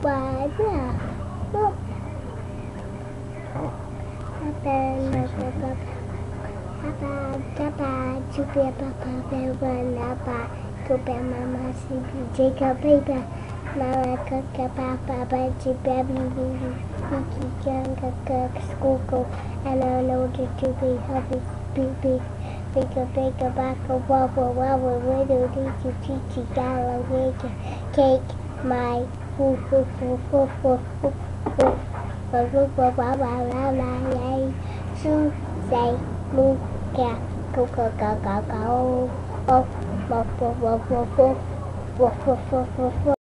Mama cook a papa, to baby, young school, and I know to be happy, big, big, back a wobble, little, teachy, gala, cake, my, hoo, so say, move, cat, go, oh,